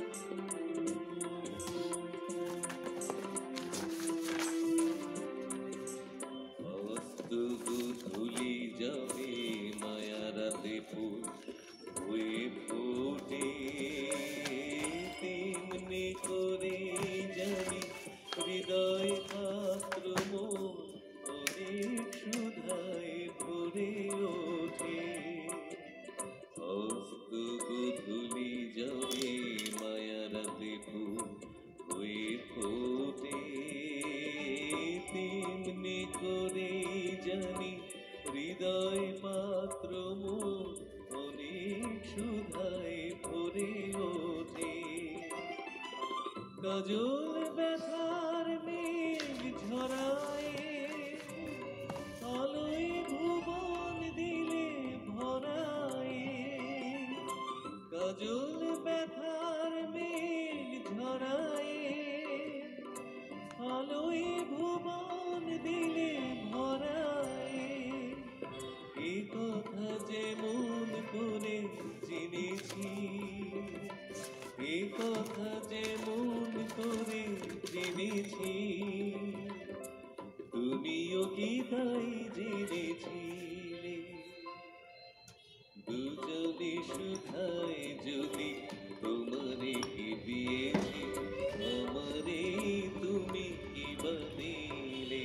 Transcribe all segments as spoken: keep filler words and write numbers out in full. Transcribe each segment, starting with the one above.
ধুলি যাবে মায়ারাতে ফুল হয়ে ফোটে তেমনি করে জানি হৃদয় পাত্র মোর অনেক সুধায় ভরে ওঠে অস্ত ধুলি যাবে মায়ারাতে ফুল হয়ে ফোটে তেমনি করে জানি হৃদয় পাত্র মোর অনেক সুধায় ভরে ওঠে কাজল ব্যথার মেঘ ঝরায় আলোয় ভুবন দিলে ভরায় কাজল ব্যথার মেঘ ঝরায় আলোয় ভুবন দিলে ভরায় এ কথা যেমন করে জেনেছি এ কথা যেমন করে জেনেছি তুমিও কি তাই জেনেছিলে দুজনে সুধায় যদি তোমারে কি দিয়েছি আমারে তুমি কি বানিলে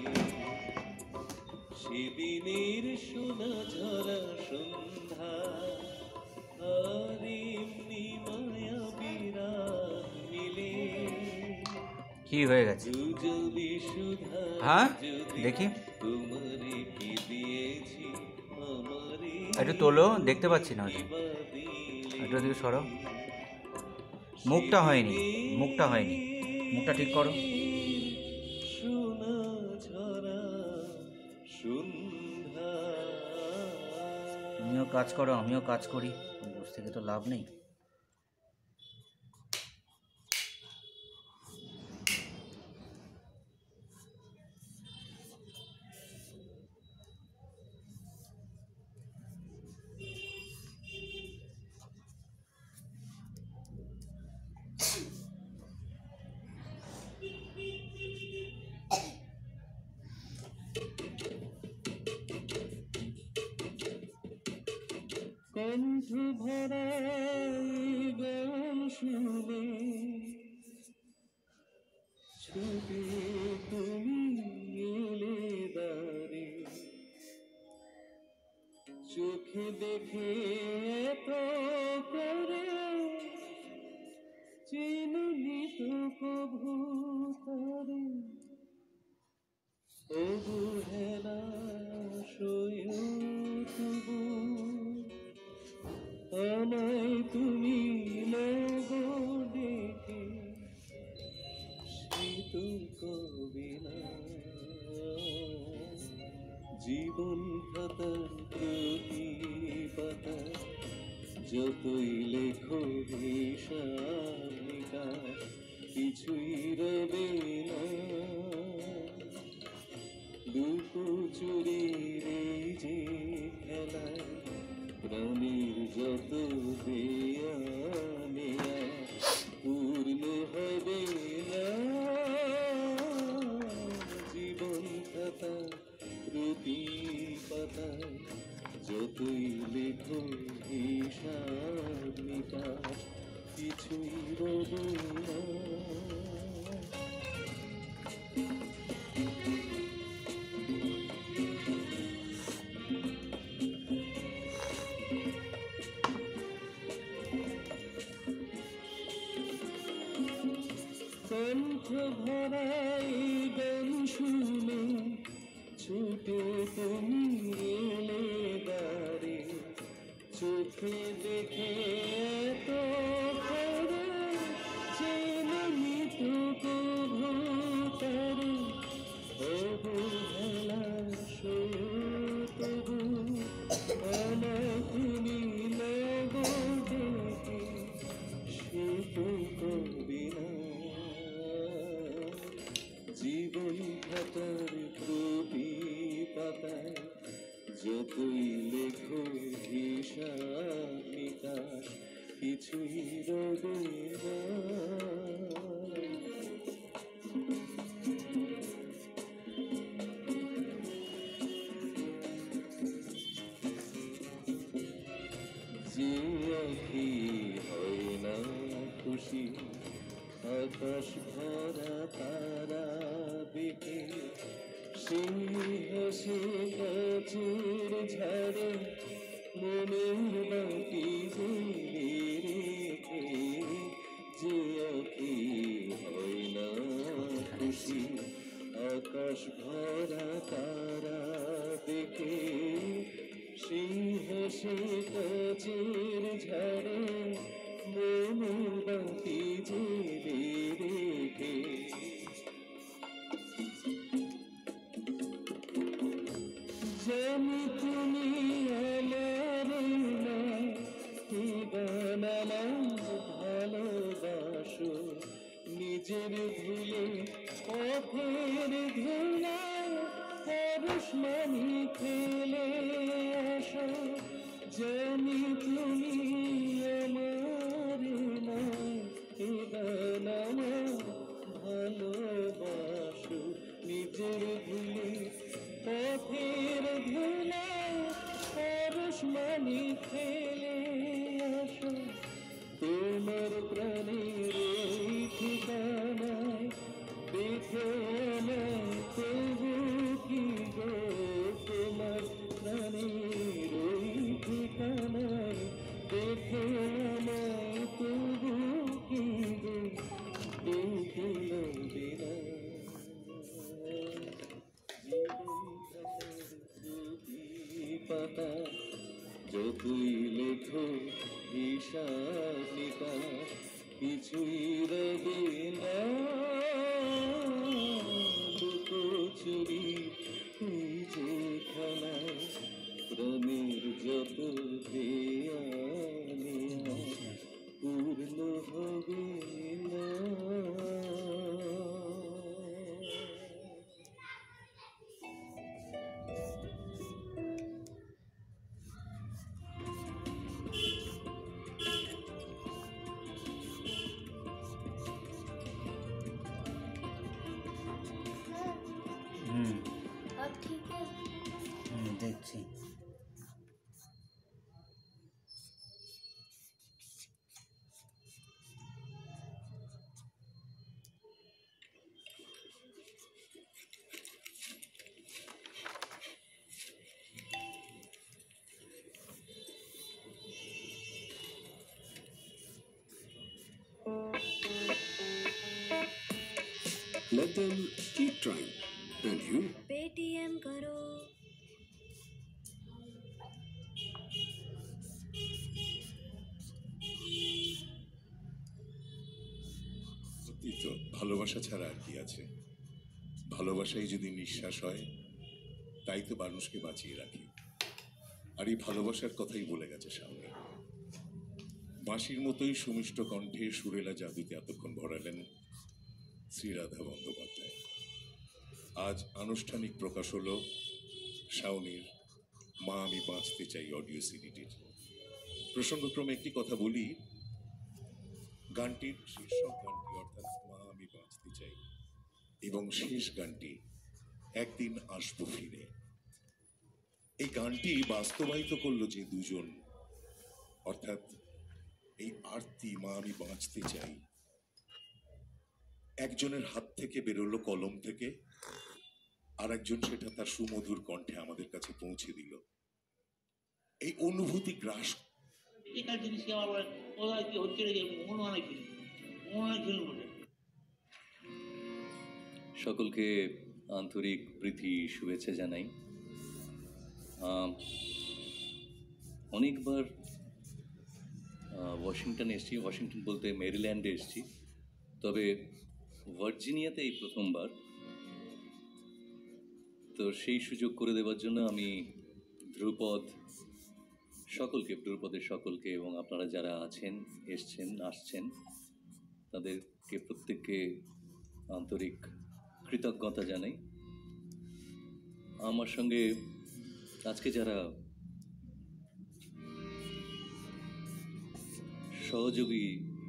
সেদিনের সোনা ঝরা সন্ধ্যা আর এমনি মায়া বিরাট মিলে কি হয়ে গেছে দুজনে সুধা হ্যাঁ দেখি তোমারে কি দিয়েছি আমারে একটু তোলো দেখতে পাচ্ছি না একটু দিকে সরো মুখটা হয়নি মুখটা হয়নি মুখটা ঠিক করো সোনা ঝরা সন্ধ্যা তুমিও কাজ করো আমিও কাজ করি বসে থেকে তো লাভ নেই কণ্ঠ ভরা গান শুনে ছুটে তুমি এলে দারে চোখে দেখে এত করে চিনুনি তো কভু করে তবু হেলা সয় তবু আমায় তুমি লাগো ডেকে শীতল কবে না জীবন খাতার প্রতি পাতা যতই লেখো হিসাবিকা কিছুই রবে না দুটো চুরির যে খেলা প্রাণীর যত দেয়া নেয়া পূর্ণ হবে না জীবন খাতা প্রতি পাতা যতই লেখো হিসাব নিকাশ কিছুই রবে না কণ্ঠ ভরাই গান শুনে ছুটে তুমি এলে দারে চোখে দেখে তো করে চেনি তো কভু তারে অবহেলা তবু আমার তুমি লাগো ডেকে সে তো কবি না জীবন খাতার প্রতি পাতায় যতই লেখো হিসাব নিকাশ কিছুই রবে না খুশি আকাশ ভরা তারা দেখে সেই হাসি কাচের ঝাড়ে মনের বাকি জ্বলে রেখে যে আঁকি হয় না খুশি আকাশ ভরা তারা দেখে সেই হাসি কাচের ঝাড়ে মনের বাকি জ্বলে রেখে জানি তুমি আমার না গান আমার ভালোবাসো নিজের ভুলে পথের ধুলায় পরশ মানি খেলে আসো জানি তুমি আমার না গান আমার ভালোবাসো নিজের ভুলে পথের ধুলায় পরশ মানি খেলে আসো তোমার প্রাণের ওই ঠিকানায় দেখো আমায় তবু কি গো তোমার প্রাণের ওই ঠিকানায় দেখো আমায় তবু কি গো দেখিলাম বিনা পাতা যতই লেখো হিসাব নিকাশ কিছুই রবে না লুকোচুরি এই যে খেলা প্রাণের যত দেয়া নেয়া পূর্ণ হবে না হুম अब ठीक है হুম দেখছি Let them keep trying. And you? Paytm करो সত্যি তো ভালোবাসা ছাড়া আর কি আছে ভালোবাসাই যদি নিঃশ্বাস হয় তাই তো মানুষকে বাঁচিয়ে রাখে আর এই ভালোবাসার কথাই বলে গেছে সামনে বাঁশির মতোই সুমিষ্ট কণ্ঠে সুরেলা জাদুতে এতক্ষণ ভরালেন শ্রীরাধা বন্দ্যোপাধ্যায় আজ আনুষ্ঠানিক প্রকাশ হলো শাওনির মা আমি বাঁচতে চাই অডিও সিডিটির প্রসঙ্গক্রমে একটি কথা বলি গানটির শীর্ষক গানটি অর্থাৎ মা আমি বাঁচতে চাই এবং শেষ গানটি একদিন আসবো ফিরে এই গানটি বাস্তবায়িত করলো যে দুজন অর্থাৎ এই আরতি মা আমি বাঁচতে চাই একজনের হাত থেকে বেরোলো কলম থেকে আর একজন সেটা তার সুমধুর কণ্ঠে আমাদের কাছে পৌঁছে দিল এই অনুভূতি গ্রাস এটার জিনিসকে আমার বলে ওরা কি হচ্ছে রে মনে হয় কি মনে হয় খেলুন বলে সকলকে আন্তরিক প্রীতি শুভেচ্ছা জানাই আম, অনেকবার আহ, ওয়াশিংটন এসেছি ওয়াশিংটন বলতে মেরিল্যান্ডে এসেছি তবে ভার্জিনিয়াতে এই প্রথমবার তো সেই সুযোগ করে দেওয়ার জন্য আমি ধ্রুপদ সকলকে ধ্রুপদের সকলকে এবং আপনারা যারা আছেন এসছেন আসছেন তাদেরকে প্রত্যেককে আন্তরিক কৃতজ্ঞতা জানাই আমার সঙ্গে আজকে যারা সহযোগী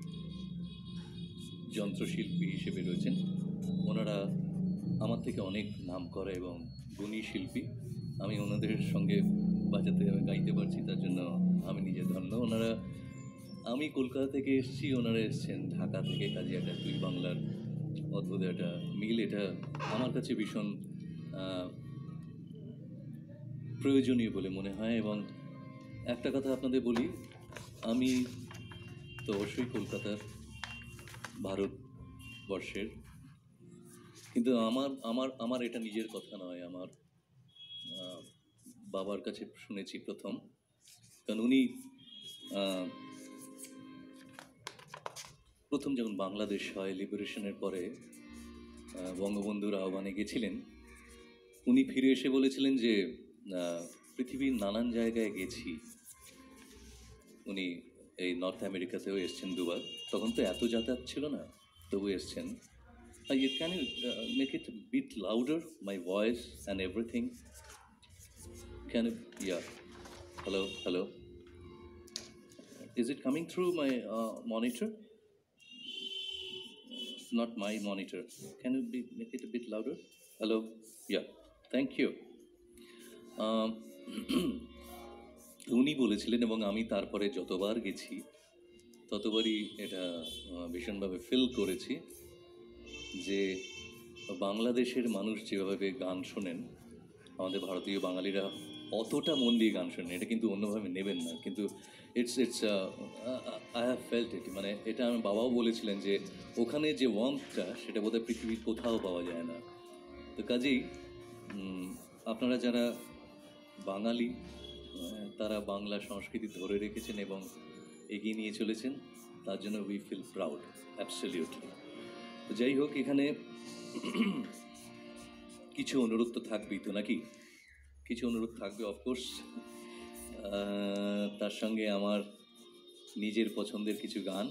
যন্ত্রশিল্পী হিসেবে রয়েছেন ওনারা আমার থেকে অনেক নাম করা এবং গুণী শিল্পী আমি ওনাদের সঙ্গে বাজাতে গাইতে পারছি তার জন্য আমি নিজে ধন্য ওনারা আমি কলকাতা থেকে এসেছি, ওনারা এসেছেন ঢাকা থেকে, কাজে একটা দুই বাংলার অদ্ভুত একটা মিল। এটা আমার কাছে ভীষণ আহ, প্রয়োজনীয় বলে মনে হয়। এবং একটা কথা আপনাদের বলি, আমি তো অবশ্যই কলকাতার, ভারতবর্ষের, কিন্তু আমার আমার আমার এটা নিজের কথা নয়, আমার আহ, বাবার কাছে শুনেছি প্রথম। কারণ উনি আহ, প্রথম যখন বাংলাদেশ হয় লিবারেশনের পরে আহ, বঙ্গবন্ধুর আহ্বানে গেছিলেন, উনি ফিরে এসে বলেছিলেন যে আহ, পৃথিবীর নানান জায়গায় গেছি। উনি এই নর্থ আমেরিকাতেও এসছেন দুবার, তখন তো এত যাতায়াত ছিল না, তবু এসছেন। Can you make it bit louder, my voice and everything? Can you? Yeah, hello hello, is it coming through my monitor? Not my monitor. Can you be, make it a bit louder? Hello? Yeah, thank you. Um, উনি বলেছিলেন, এবং আমি তারপরে যতবার গেছি ততবারই এটা আহ, ভীষণভাবে ফিল করেছি যে বাংলাদেশের মানুষ যেভাবে গান শোনেন, আমাদের ভারতীয় বাঙালিরা অতটা মন দিয়ে গান শোনেন, এটা কিন্তু অন্যভাবে নেবেন না, কিন্তু it's it's I have felt it. মানে এটা আমার বাবাও বলেছিলেন যে ওখানে যে ওয়ার্মথটা, সেটা বোধহয় পৃথিবীর কোথাও পাওয়া যায় না। তো কাজেই উম, আপনারা যারা বাঙালি, আহ, তারা বাংলা সংস্কৃতি ধরে রেখেছেন এবং এগিয়ে নিয়ে চলেছেন, তার জন্য উই ফিল প্রাউড, অ্যাবসলিউটলি। তো যাই হোক, এখানে কিছু অনুরোধ তো থাকবেই তো, নাকি? কিছু অনুরোধ থাকবে অফকোর্স। তার সঙ্গে আমার নিজের পছন্দের কিছু গান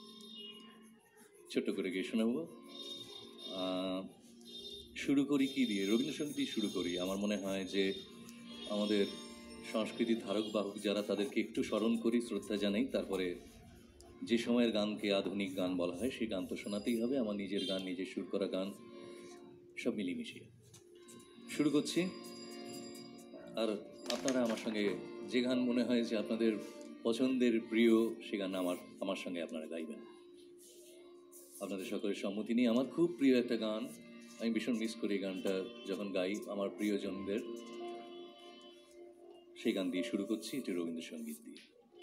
ছোট্ট করে গিয়ে শোনাবো। আহ, শুরু করি কি দিয়ে? রবীন্দ্রসঙ্গীতই শুরু করি। আমার মনে হয় যে আমাদের সংস্কৃতির ধারক বাহক যারা, তাদেরকে একটু স্মরণ করি, শ্রদ্ধা জানাই, তারপরে যে সময়ের গানকে আধুনিক গান বলা হয় সেই গান তো শোনাতেই হবে। আমার নিজের গান, নিজের সুর করা গান, সব মিলিয়ে শুরু করছি। আর আপনারা আমার সঙ্গে যে গান মনে হয় যে আপনাদের পছন্দের, প্রিয়, সে গান আমার আমার সঙ্গে আপনারা গাইবেন। আপনাদের সকলের সম্মতি নিয়ে আমার খুব প্রিয় একটা গান, আমি ভীষণ মিস করি গানটা যখন গাই আমার প্রিয়জনদের, সেই গান দিয়ে শুরু করছি, এটি রবীন্দ্রসঙ্গীত দিয়ে।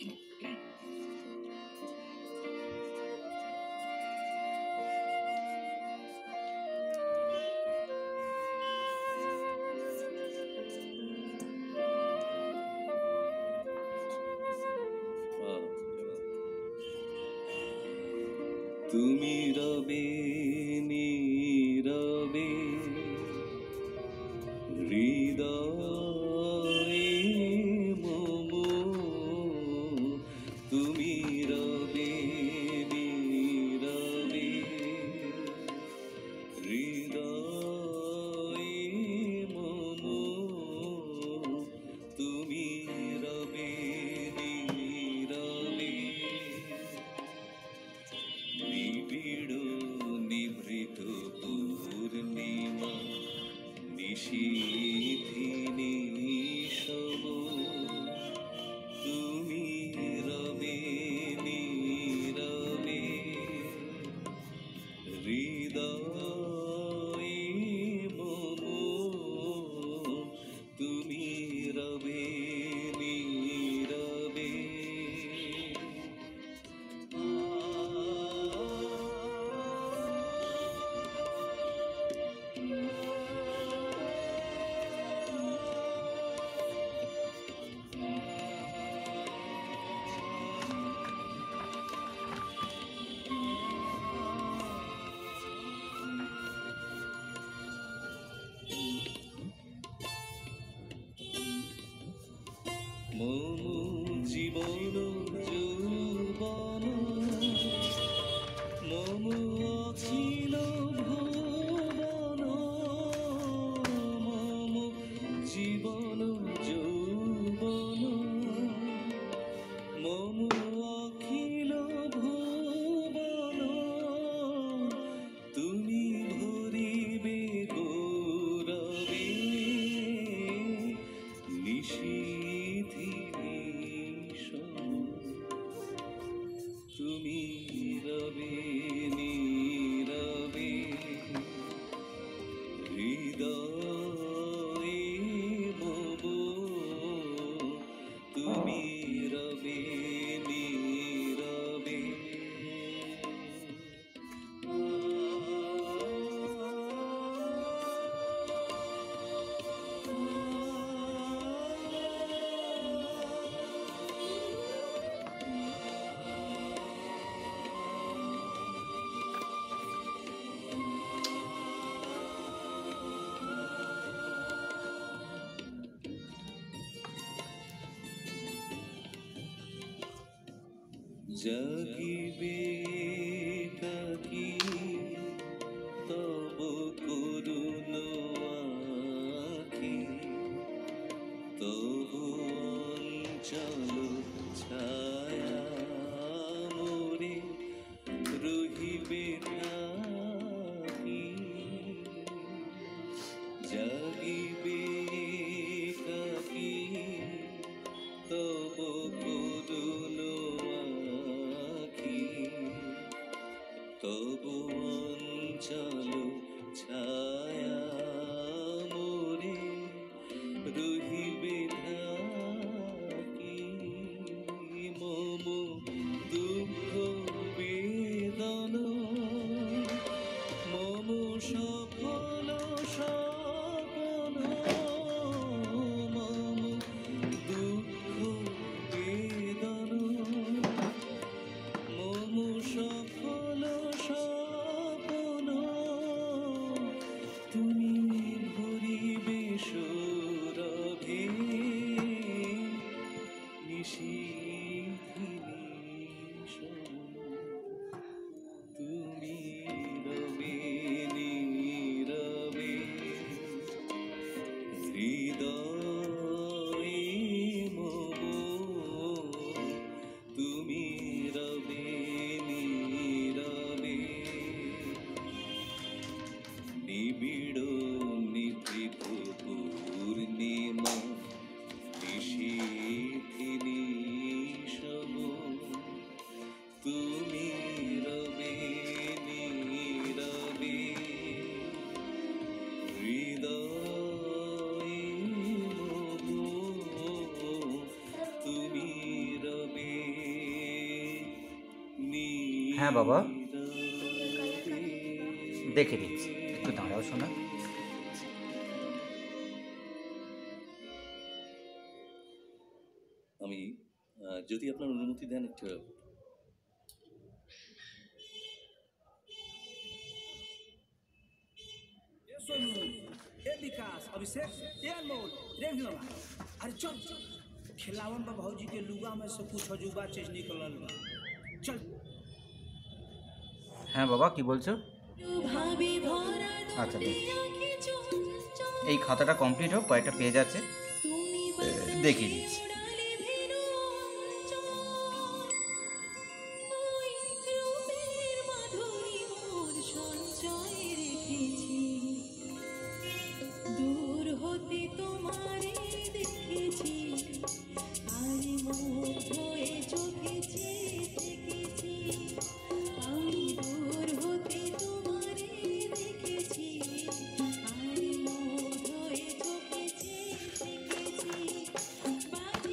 তুমি রবে নীরবে হৃদয়ে মম, তুমি রবে নীরবে হৃদয়ে মম, তুমি রবে নীরবে নিবিড় নিভৃত পূর্ণিমা নিশীথিনী সম, তুমি রবে নীরবে হৃদয়ে মম, তুমি রবে নীরবে। জাগিবে কাকি তব করুণ আখি তবু অঞ্চল ছায়া মোরে রহিবে থাকি জাগিবে কাকি তব করুণ আখি তবু অঞ্চল ছায়া মোরে রহিবে থাকি মম দুঃখ বেদন মম সফল সপন মম দুঃখ বেদন মম সফল সপন তুমি ভরিবে সৌরভে নিশীথিনী সম তুমি রবে নীরবে হৃদয়ে মম তুমি রবে নীরবে নিবিড় নিভৃত পূর্ণিমা নিশীথিনী সম তুমি রবে নীরবে হৃদয়ে মম তুমি রবে হ্যাঁ বাবা, নীরবে। দেখে দিচ্ছি, একটু দাঁড়াও শোনা। আমি আহ, যদি আপনার অনুমতি দেন একটু ए सोनू ए विकास अभिषेक ए अनमोल रे भिनवा अरे चल खिलावन बा भौजी के लुगा में से कुछ अजूबा चीज निकलल बा चल হ্যাঁ বাবা, কি বলছো? ভাবি ভরা আচ্ছা, বেশ। আঁখি চঞ্চল এই খাতাটা কমপ্লিট হোক, কয়েকটা পেজ আছে, তুমি দেখিয়ে দিচ্ছি। বাড়ালে ভেরু অঞ্চল ওই রূপের মাধুরী মোর সঞ্চয়ে রেখেছি দূর হতে তোমারে দেখেছি আরে মুগ্ধ হয়ে চোখে চেয়ে থেকেছি আমি দূর হতে তোমারে দেখেছি আরে মুগ্ধ হয়ে চোখে চেয়ে থেকেছি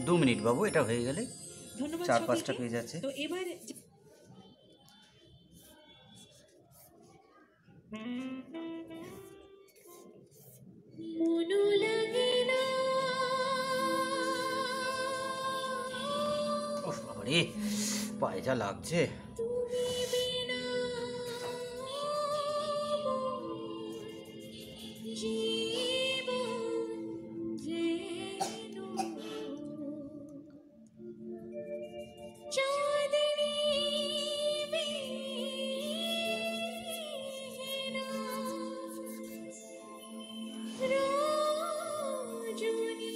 দু মিনিট বাবু, এটা হয়ে গেলে ধন্যবাদ চার সকলকে। পাঁচটা পেজ আছে। তো এবার মনো লাগে না ওহ বাবা রে, পায়ে যা লাগছে। তুমি বিনা জীবন যেন চাঁদনি বিনা রজনী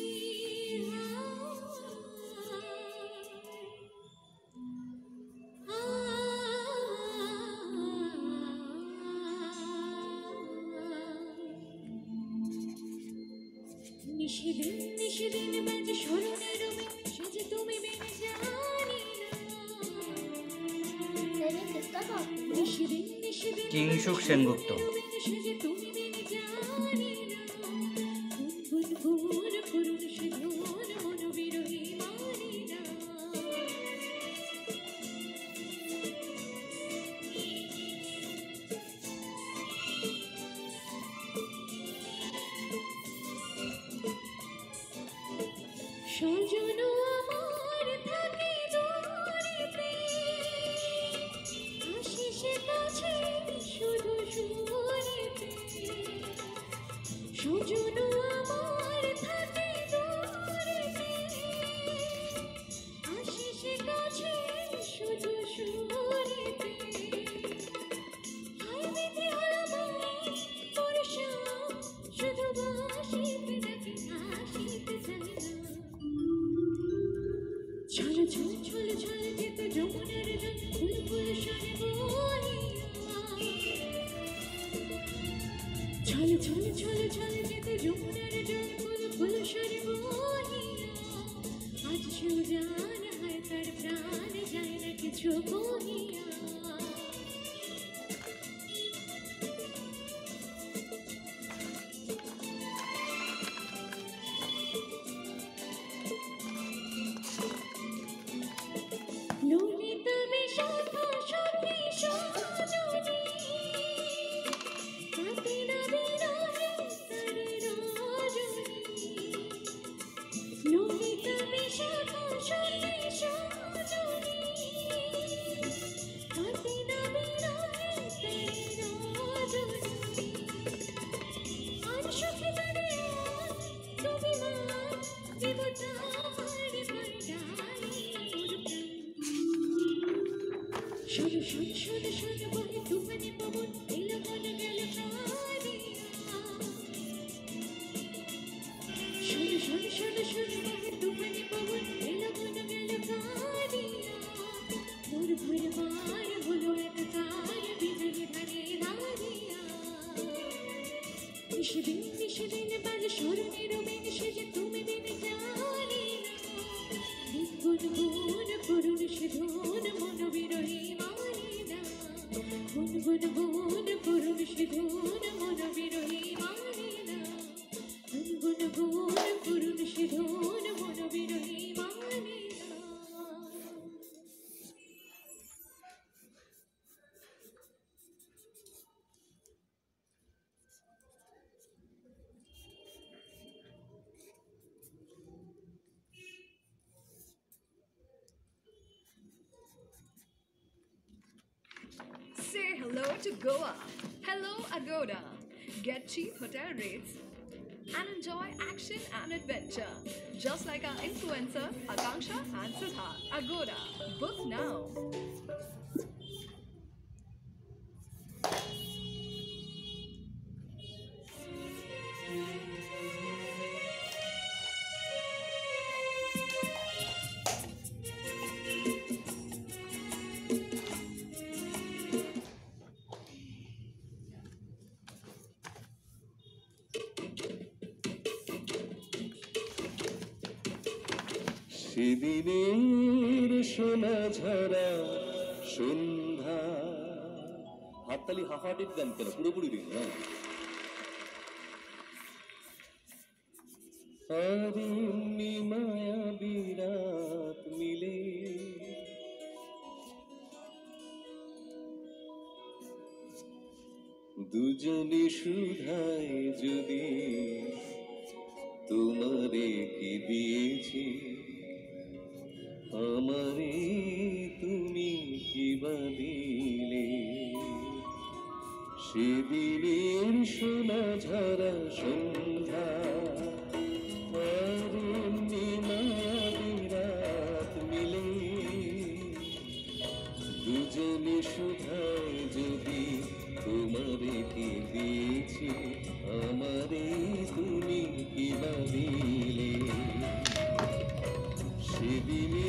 নিশিদিন নিশিদিন বাজে স্মরণের মেঘ, সেজে তুমি বিনে জানি না। নিশিদিন নিশিদিন কিংশুক সেনগুপ্ত। সেজে তুমি বিনে জানি না। গুন গুন গুন করুণ সেজন মনোবিরহী মানি না। সজন আমার থাকে দূরে প্রেম, আসে সে কাছে শুধু সুরে প্রেম। সজন আমার থাকে দূরে প্রেম, আসে সে কাছে শুধু সুরে প্রেম। হায় বিধি হলো মনে বর্ষা, শুধু বাসিতে ডাকে আসিতে চায় না। ছল ছল ছল ছল যেতে যমুনার জল, ফুল ফুল সরে বহিয়া। ছল ছল ছল ছল যেতে যমুনার জল, ফুল ফুল সরে বহিয়া। আজ সুজান হয় তার প্রাণ যায় না কিছু বহিয়া। ললিতা বিশাখা সখী সজনী, কাটে না বিরহে তারে রজনী। ললিতা বিশাখা সখী সজনী, কাটে না বিরহে তারে রজনী। আর সখী তারে তুমি মা দেবতা হারে ভান্ডারি মোর প্রাণ। শোন শোন শোন শোন বহে তুফানে পবন, এলো মন গেল কাঁদিয়া। শোন শোন শোন শোন বহে তুফানে পবন, এলো মন গেল কাঁদিয়া। মোর ভোর বার হলো একাকার বিজলি ধারে দাঁড়িয়া। নিশিদিন নিশিদিন বাজে স্মরণের মেঘ, সেজে তুমি বিনে জানি না। গুন গুন করুণ সেজন মনোবিরহী মানি না। গুন গুন গুন করুণ সেজন মনোবিরহী মানি না। গুন গুন গুন করুণ সেজন মনোবিরহী মানি না। Say hello to Goa. Hello Agoda. Get cheap hotel rates and enjoy action and adventure. Just like our influencer Akanksha and Siddharth. Agoda. Book now. সেদিনের সোনা ঝরা সন্ধ্যা। হাততালি হাফাটিক দেন কেন, পুরোপুরি দিন না। আর এমনি মায়া বিরাত মিলে দুজনে সুধায় যদি তোমারে কি দিয়েছি আমারে তুমি কি বা দিলে সেদিনের সোনা ঝরা সন্ধ্যা আর এমনি মায়া বিরাত মিলে দুজনে সুধায় যদি তোমারে কি দিয়েছি আমারে তুমি কি বা দিলে সেদিনে